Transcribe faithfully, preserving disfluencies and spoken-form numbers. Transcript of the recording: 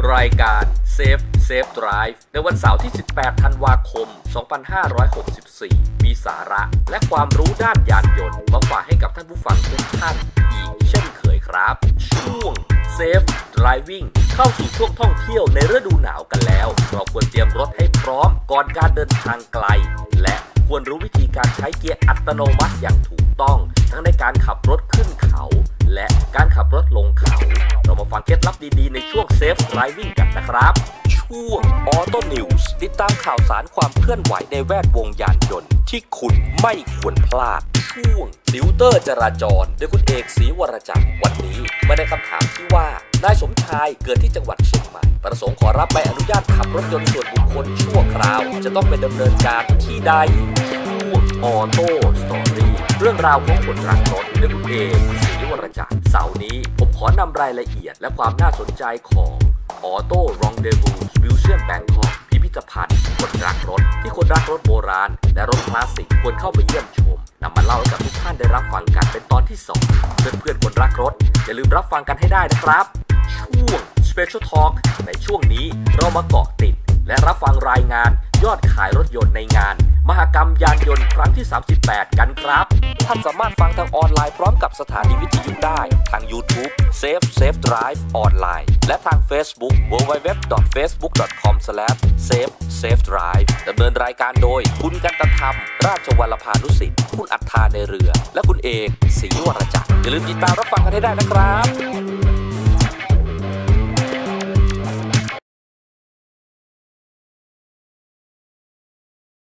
รายการ Safe Safe Drive ในวันเสาร์ที่สิบแปดธันวาคมสองพันห้าร้อยหกสิบสี่มีสาระและความรู้ด้านยานยนต์มาฝากให้กับท่านผู้ฟังทุกท่านอีกเช่นเคยครับช่วง Safe Driving เข้าสู่ช่วงท่องเที่ยวในฤดูหนาวกันแล้วเราควรเตรียมรถให้พร้อมก่อนการเดินทางไกลและควรรู้วิธีการใช้เกียร์อัตโนมัติอย่างถูกต้องทั้งในการขับรถขึ้นเขาและการขับรถลงเขาเรามาฟังเคล็ดลับดีๆในช่วง Safe Driving กันนะครับช่วง Auto News ติดตามข่าวสารความเคลื่อนไหวในแวดวงยานยนต์ที่คุณไม่ควรพลาดช่วงติวเตอร์จราจรโดยคุณเอกศรีวรจักรวันนี้มาในคำถามที่ว่านายสมชายเกิดที่จังหวัดเชียงใหม่ประสงค์ขอรับใบอนุญาตขับรถยนต์ส่วนบุคคลชั่วคราวจะต้องไปดำเนินการที่ใดช่วง Auto Story เรื่องราวของคนรักรถโดยคุณเอกศรีวรจักรเสาร์นี้ผมขอนำรายละเอียดและความน่าสนใจของ Auto Rendezvous Museum Bangkok พิพิธภัณฑ์คนรักรถที่คนรักรถโบราณและรถคลาสสิกควรเข้าไปเยี่ยมชมนำมาเล่าให้กับทุกท่านได้รับฟังกันเป็นตอนที่สองเพื่อนเพื่อนคนรักรถอย่าลืมรับฟังกันให้ได้นะครับช่วง Special Talk ในช่วงนี้เรามาเกาะติดและรับฟังรายงานยอดขายรถยนต์ในงานมหกรรมยานยนต์ครั้งที่สามสิบแปดกันครับท่านสามารถฟังทางออนไลน์พร้อมกับสถานีวิทยุได้ทาง YouTube Safe Safe Drive ออนไลน์และทาง Facebookดับเบิลยู ดับเบิลยู ดับเบิลยู ดอท เฟซบุ๊ก ดอท คอม สแลช เซฟ เซฟ ไดรฟ์ ดำเนินรายการโดยคุณกันตธรรมราชวรภานุสิทธิ์คุณอัฏฐาในเรือและคุณเอกศรีวรจักรอย่าลืมติดตามรับฟังกันให้ได้นะครับ